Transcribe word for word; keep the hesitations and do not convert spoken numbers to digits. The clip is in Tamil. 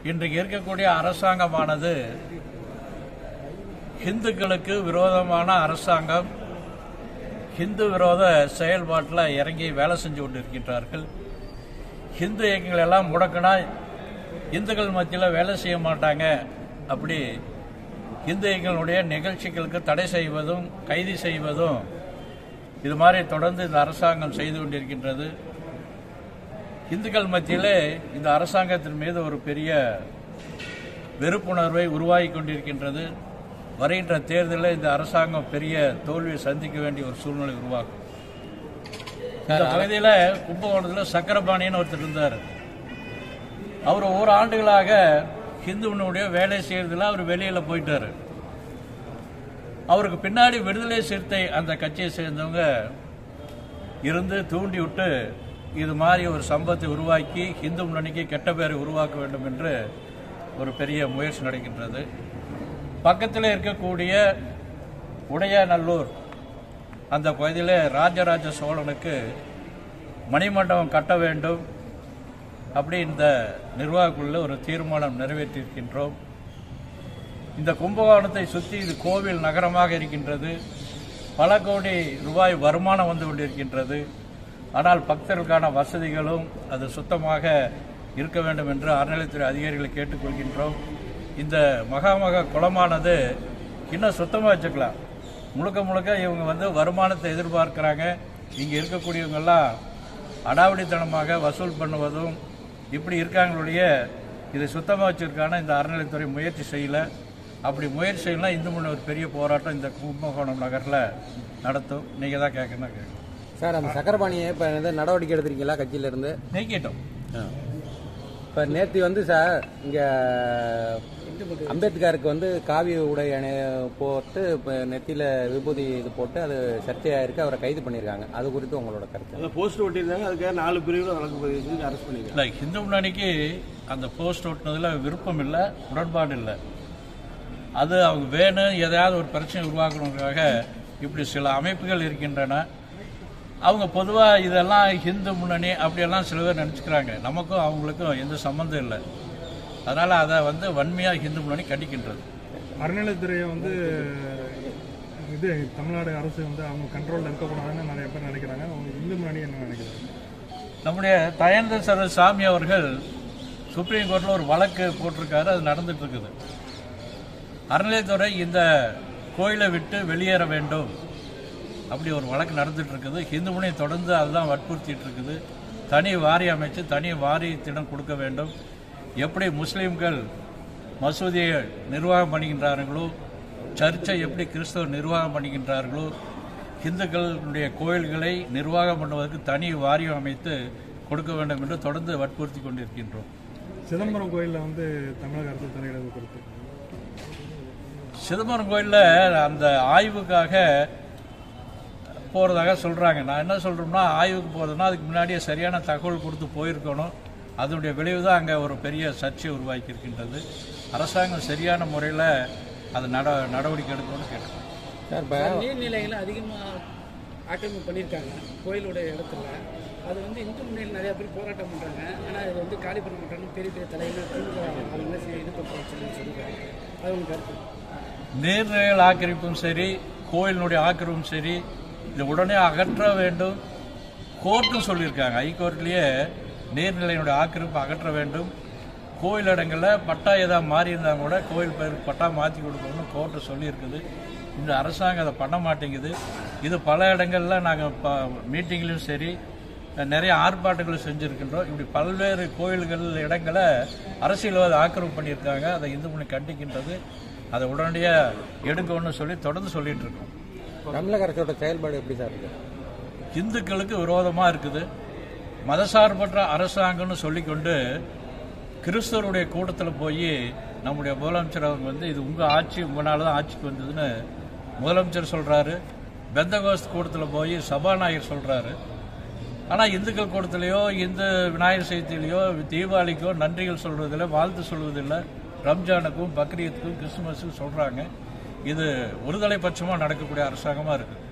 இன்றைக்கு இருக்கக்கூடிய அரசாங்கமானது இந்துக்களுக்கு விரோதமான அரசாங்கம், இந்து விரோத செயல்பாட்டில் இறங்கி வேலை செஞ்சு கொண்டிருக்கின்றார்கள். இந்து இயக்கங்கள் எல்லாம் முடக்கினா இந்துக்கள் மத்தியில் வேலை செய்ய மாட்டாங்க, அப்படி இந்து இயக்கங்களுடைய நிகழ்ச்சிகளுக்கு தடை செய்வதும் கைது செய்வதும் இது மாதிரி தொடர்ந்து இந்த அரசாங்கம் செய்து கொண்டிருக்கின்றது. இந்துக்கள் மத்தியிலே இந்த அரசாங்கத்தின் மீது ஒரு பெரிய வெறுப்புணர்வை உருவாகி கொண்டிருக்கின்றது. வருகின்ற தேர்தலில் இந்த அரசாங்கம் பெரிய தோல்வியை சந்திக்க வேண்டிய ஒரு சூழ்நிலை உருவாகும். இந்த பகுதியில் கும்பகோணத்தில் சக்கரபாணின்னு ஒருத்தர் இருந்தார். அவர் ஒரு ஆண்டுகளாக இந்துவனுடைய வேலை செய்யறதுல அவர் வெளியில போயிட்டாரு. அவருக்கு பின்னாடி விடுதலை சிறுத்தை அந்த கட்சியை சேர்ந்தவங்க இருந்து தூண்டி விட்டு இது மாதிரி ஒரு சம்பவத்தை உருவாக்கி இந்து முன்னணிக்கு கெட்ட பேரை உருவாக்க வேண்டும் என்று ஒரு பெரிய முயற்சி நடக்கின்றது. பக்கத்தில் இருக்கக்கூடிய உடையநல்லூர் அந்த பகுதியில் ராஜராஜ சோழனுக்கு மணிமண்டபம் கட்ட வேண்டும் அப்படி இந்த நிர்வாகக்குள்ள ஒரு தீர்மானம் நிறைவேற்றியிருக்கின்றோம். இந்த கும்பகோணத்தை சுற்றி இது கோவில் நகரமாக இருக்கின்றது. பல கோடி ரூபாய் வருமானம் வந்து கொண்டிருக்கின்றது. ஆனால் பக்தர்களுக்கான வசதிகளும் அது சுத்தமாக இருக்க வேண்டும் என்று அறநிலையத்துறை அதிகாரிகளை கேட்டுக்கொள்கின்றோம். இந்த மகாமக குளமானது இன்னும் சுத்தமாக வச்சுக்கலாம். முழுக்க முழுக்க இவங்க வந்து வருமானத்தை எதிர்பார்க்கிறாங்க. இங்கே இருக்கக்கூடியவங்கெல்லாம் அடாவடித்தனமாக வசூல் பண்ணுவதும் இப்படி இருக்காங்களுடைய இதை சுத்தமாக வச்சிருக்கான இந்த அறநிலையத்துறை முயற்சி செய்யல. அப்படி முயற்சி செய்யலாம் இந்து முன்னணி ஒரு பெரிய போராட்டம் இந்த கும்பகோணம் நகரில் நடத்தும். நீங்கள் தான் கேட்கணும் கேட்கணும் சார். அந்த சக்கரபாணியை இப்போ நடவடிக்கை எடுத்துருக்கீங்களா கட்சியிலேருந்து? நீக்கிட்டோம். இப்போ நேற்று வந்து சார் இங்கே அம்பேத்கருக்கு வந்து காவி உடை அணி போட்டு இப்போ நெத்தியில் விபூதி இது போட்டு அது சர்ச்சையாக இருக்குது. அவரை கைது பண்ணியிருக்காங்க. அது குறித்து உங்களோட கருத்து? போஸ்ட் ஓட்டியிருந்தாங்க, அதுக்காக நாலு பிரிவில் வழக்கு பதிவு செஞ்சு அரெஸ்ட் பண்ணியிருக்காங்க. இல்லை, இந்து முன்னணிக்கு அந்த போஸ்ட் ஓட்டினதில் விருப்பம் இல்லை, உடன்பாடு இல்லை. அது அவங்க வேணும் எதையாவது ஒரு பிரச்சனை உருவாக்கணுங்கிறதுக்காக இப்படி சில அமைப்புகள் இருக்கின்றன. அவங்க பொதுவாக இதெல்லாம் இந்து முன்னணி அப்படியெல்லாம் சில பேர் நினச்சிக்கிறாங்க. நமக்கும் அவங்களுக்கும் எந்த சம்மந்தம் இல்லை. அதனால் அதை வந்து வன்மையாக இந்து முன்னணி கண்டிக்கின்றது. அறநிலையத்துறையை வந்து இது தமிழ்நாடு அரசு வந்து அவங்க கண்ட்ரோலில் இருக்கக்கூடாதுன்னு நிறைய பேர் நினைக்கிறாங்க. அவங்க இந்து முன்னணி என்ன நினைக்கிறாங்க? நம்முடைய தயந்த சர சாமி அவர்கள் சுப்ரீம் கோர்ட்டில் ஒரு வழக்கு போட்டிருக்காரு. அது நடந்துட்டு இருக்குது. அறநிலையத்துறை இந்த கோயிலை விட்டு வெளியேற வேண்டும் அப்படி ஒரு வழக்கு நடந்துட்டு இருக்குது. இந்து முன்னணி தொடர்ந்து அதுதான் வற்புறுத்திட்டு இருக்குது. தனி வாரி அமைச்சு தனி வாரியத்திடம் கொடுக்க வேண்டும். எப்படி முஸ்லீம்கள் மசூதியை நிர்வாகம் பண்ணுகின்றார்களோ, சர்ச்சை எப்படி கிறிஸ்தவர் நிர்வாகம் பண்ணுகின்றார்களோ, இந்துக்களுடைய கோயில்களை நிர்வாகம் பண்ணுவதற்கு தனி வாரியம் அமைத்து கொடுக்க வேண்டும் என்று தொடர்ந்து வற்புறுத்தி கொண்டிருக்கின்றோம். சிதம்பரம் கோயிலில் வந்து தமிழக அரசு தலையிடுவது குறித்து சிதம்பரம் கோயிலில் அந்த ஆய்வுக்காக போகிறதாக சொல்கிறாங்க. நான் என்ன சொல்கிறோம்னா, ஆய்வுக்கு போகிறதுனா அதுக்கு முன்னாடியே சரியான தகவல் கொடுத்து போயிருக்கணும். அதனுடைய விளைவு தான் அங்கே ஒரு பெரிய சர்ச்சை உருவாக்கி இருக்கின்றது. அரசாங்கம் சரியான முறையில் அது நட நடவடிக்கை எடுக்கணும்னு கேட்குறோம். சார், நீர்நிலைகளை அதிகமாக ஆக்கிரமிப்பு பண்ணியிருக்காங்க கோயிலுடைய இடத்துல. அது வந்து இந்து முன்னணியில் நிறையா பேர் போராட்டம் பண்ணுறாங்க. ஆனால் அது வந்து காலி பண்ண மாட்டாங்க. பெரிய பெரிய தலைவர் அவங்க இது பண்ணுறோம் சொல்லி சொல்லியிருக்காங்க. அது உங்களுக்கு கருத்து? நீர்நிலைகள் ஆக்கிரமிப்பும் சரி, கோயிலினுடைய ஆக்கிரமிப்பும் சரி, இதை உடனே அகற்ற வேண்டும். கோர்ட்டும் சொல்லியிருக்காங்க. ஹைகோர்ட்லேயே நீர்நிலையினுடைய ஆக்கிரமிப்பு அகற்ற வேண்டும். கோயில் இடங்களில் பட்டா ஏதாவது மாறி இருந்தால் கூட கோயில் பேருக்கு பட்டா மாற்றி கொடுக்கணும்னு கோர்ட்டு சொல்லியிருக்குது. இந்த அரசாங்கம் அதை பண்ண மாட்டேங்குது. இது பல இடங்களில் நாங்கள் ப மீட்டிங்லையும் சரி நிறைய ஆர்ப்பாட்டங்களும் செஞ்சுருக்கின்றோம். இப்படி பல்வேறு கோயில்கள் இடங்களை அரசியல்வாதி ஆக்கிரமிப்பு பண்ணியிருக்காங்க. அதை இந்து முன்னணி கண்டிக்கின்றது. அதை உடனடியாக எடுக்கணும்னு சொல்லி தொடர்ந்து சொல்லிட்டு இருக்கோம். தமிழக அரசோட செயல்பாடு எப்படி சார் இருக்கு? இந்துக்களுக்கு விரோதமாக இருக்குது. மதசார்பற்ற அரசாங்கம்னு சொல்லிக்கொண்டு கிறிஸ்தவருடைய கூட்டத்தில் போய் நம்முடைய முதலமைச்சர் அவங்க வந்து இது உங்கள் ஆட்சி, உங்களால் தான் ஆட்சிக்கு வந்ததுன்னு முதலமைச்சர் சொல்கிறாரு. பெந்தகோஸ்த் கூட்டத்தில் போய் சபாநாயகர் சொல்கிறாரு. ஆனால் இந்துக்கள் கூட்டத்திலேயோ இந்து விநாயகர் சதுர்த்தியிலையோ தீபாவளிக்கோ நன்றிகள் சொல்வதில்லை, வாழ்த்து சொல்வதில்லை. ரம்ஜானுக்கும் பக்ரீத்துக்கும் கிறிஸ்துமஸுக்கும் சொல்கிறாங்க. இது ஒருதலை பட்சமாக நடக்கக்கூடிய அரசாங்கமாக இருக்குது.